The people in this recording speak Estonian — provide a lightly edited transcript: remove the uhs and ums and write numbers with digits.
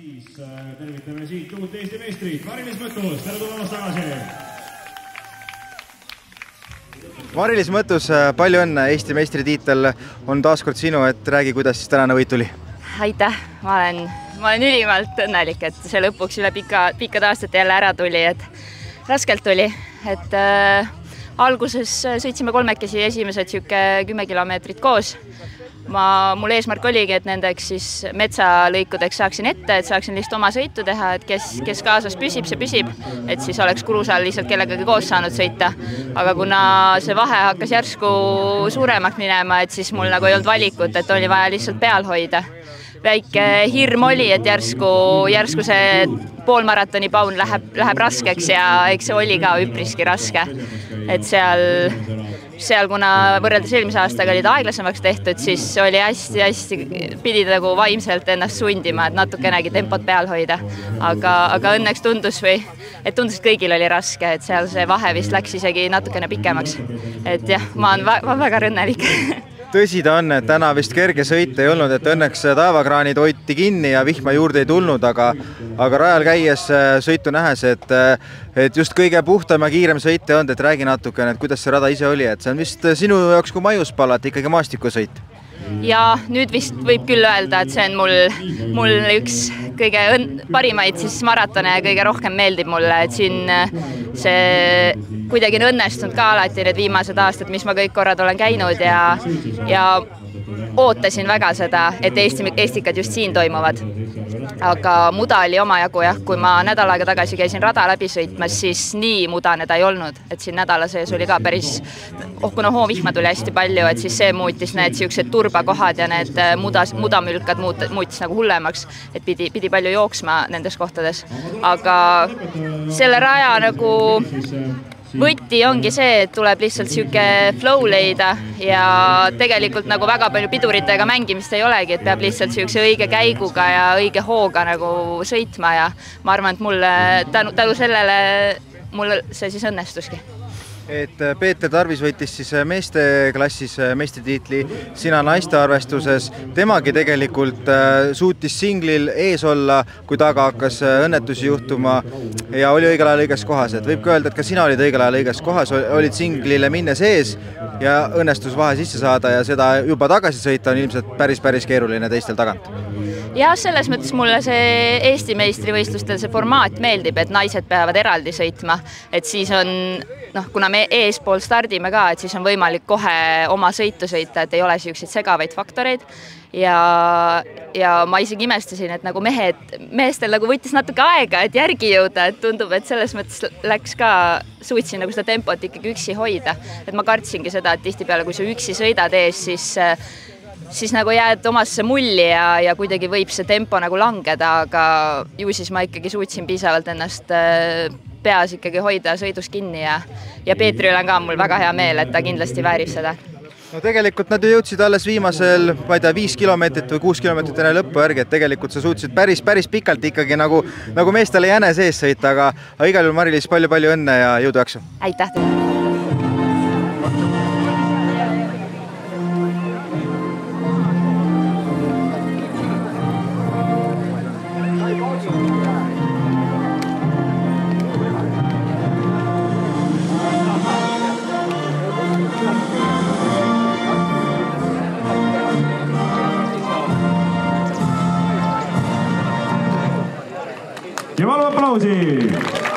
siis tervitame siit uut Eesti meistrit, Mari-Liis Mõttus, tere tulemast tagasi! Mari-Liis Mõttus, palju õnne, Eesti meistritiitel on taaskord sinu, et räägi, kuidas siis tänane võit tuli? Aitäh, ma olen ülimalt õnnelik, et see lõpuks üle pikkade aastate jälle ära tuli, et raskelt tuli, et alguses sõitsime kolmekesi esimesed 10 kilomeetrit koos. Mul eesmärk oligi, et nendeks siis metsalõikudeks saaksin ette, et saaksin lihtsalt oma sõitu teha, et kes kaasas püsib, see püsib, et siis oleks Kurusal lihtsalt kellegagi koos saanud sõita. Aga kuna see vahe hakkas järsku suuremaks minema, et siis mul nagu ei olnud valikut, et oli vaja lihtsalt peal hoida. Väike hirm oli, et järsku see poolmaratoni paun läheb raskeks ja eks see oli ka üpriski raske. Et seal kuna võrreldes eelmise aastaga olid aeglasemaks tehtud, siis oli hästi pidi nagu vaimselt ennast sundima, et natukenegi tempot peal hoida. Aga õnneks tundus, et kõigil oli raske, et seal see vahe vist läks isegi natukene pikemaks. Et jah, ma olen väga õnnelik. Tõsi ta on, et täna vist kerge sõit ei olnud, et õnneks taevakraanid hoiti kinni ja vihma juurde ei tulnud, aga rajal käies sõitu nähes, et just kõige puhtam ja kiirem sõit ei olnud, et räägi natukene, et kuidas see rada ise oli, et see on vist sinu jaoks kui Maiuspala, et ikkagi maastikusõit. Ja nüüd vist võib küll öelda, et see on mul üks kõige parimaid siis maratone ja kõige rohkem meeldib mulle, et siin see kuidagi on õnnestunud ka alati need viimased aastad, mis ma kõik korrad olen käinud ja ootasin väga seda, et Eestikad just siin toimuvad. Aga muda oli omajagu jah, kui ma nädal aega tagasi käisin rada läbi sõitmas, siis nii mudane ta ei olnud, et siin nädala sees oli ka päris, kuna hoovihma tuli hästi palju, et siis see muutis need siuksed turbakohad ja need mudamülkad muutis nagu hullemaks, et pidi palju jooksma nendes kohtades. Aga selle raja nagu võti ongi see, et tuleb lihtsalt siuke flow leida ja tegelikult nagu väga palju piduritega mängimist ei olegi, et peab lihtsalt siukse õige käiguga ja õige hooga nagu sõitma ja ma arvan, et mulle tänu sellele mul see siis õnnestuski. Et Peeter Tarvis võitis siis meesteklassis meistritiitli, sina naiste arvestuses. Temagi tegelikult suutis singlil ees olla, kui taga hakkas õnnetusi juhtuma ja oli õigel ajal õiges kohas. Et võib ka öelda, et ka sina olid õigel ajal õiges kohas, olid singlile minnes ees ja õnnestus vahe sisse saada ja seda juba tagasi sõita on ilmselt päris keeruline teistel tagant. Ja selles mõttes mulle see Eesti meistrivõistlustel see formaat meeldib, et naised peavad eraldi sõitma, et siis on, kuna me eespool stardime ka, et siis on võimalik kohe oma sõitu sõita, et ei ole siukseid segavaid faktoreid ja ma isegi imestasin, et nagu meestel nagu võttis natuke aega, et järgi jõuda, et tundub, et selles mõttes suutsin nagu seda tempot ikkagi üksi hoida, et ma kartsingi seda, et tihtipeale, kui sa üksi sõidad ees, siis nagu jääd omasse mulli ja kuidagi võib see tempo nagu langeda, aga ju siis ma ikkagi suutsin piisavalt ennast peas ikkagi hoida sõidus kinni ja Peetri üle on ka mul väga hea meel, et ta kindlasti väärib seda. No tegelikult nad jõudsid alles viimasel, ma ei tea, 5 kilomeetrit või 6 kilomeetrit enne lõppu järgi, et tegelikult sa suutsid päris pikalt ikkagi nagu meestele jäne sees sõita, aga igal juhul Mari-Liis palju õnne ja jõudu jaksu. Aitäh! Ja palun aplausi!